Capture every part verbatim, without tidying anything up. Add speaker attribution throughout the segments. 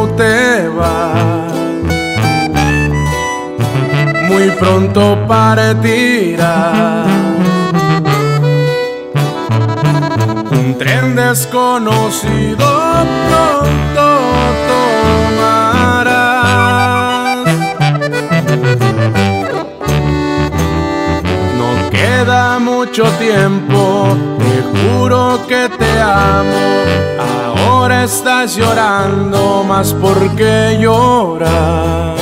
Speaker 1: tú te vas, muy pronto partirás. Un tren desconocido pronto tomarás. No queda mucho tiempo, te juro que te amo. Ahora estás llorando, más porque lloras.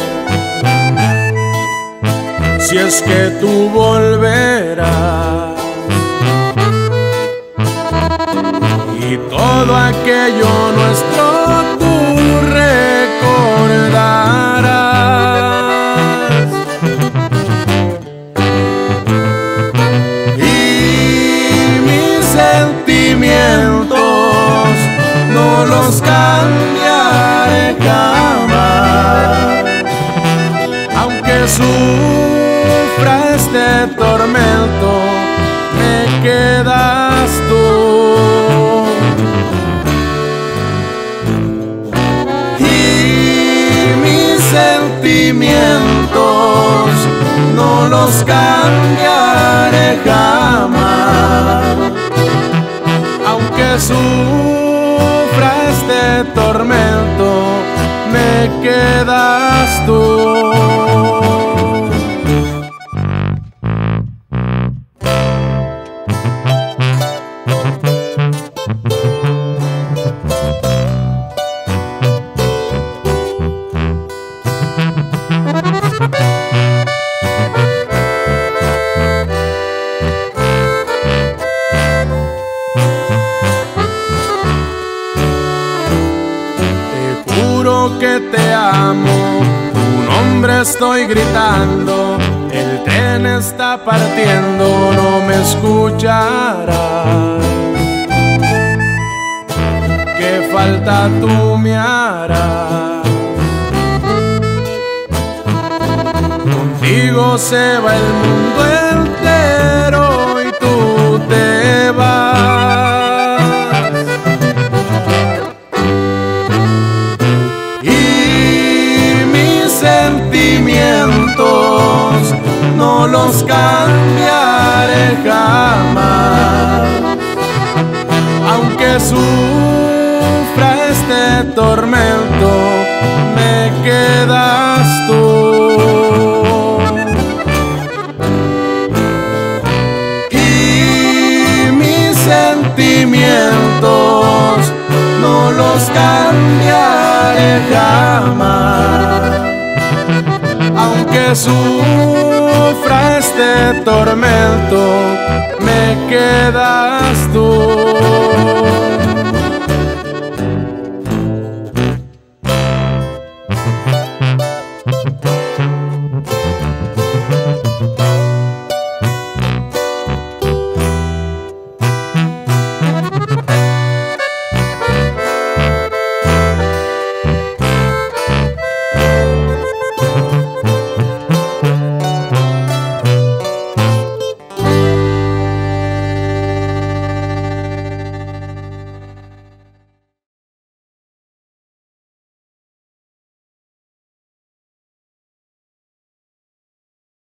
Speaker 1: Si es que tú volverás y todo aquello nuestro tú recordarás. Y mis sentimientos no los cambiaré jamás, aunque sufra este tormento, me quedas tú. Sentimientos no los cambiaré jamás, aunque sufra este tormento, me quedas tú. Que te amo, tu nombre estoy gritando, el tren está partiendo, no me escucharás. ¿Qué falta tú me harás? Contigo se va el mundo entero y tú te vas. No los cambiaré jamás, aunque sufra este tormento, me quedas tú. Y mis sentimientos no los cambiaré jamás, aunque sufra este tormento, me quedas tú.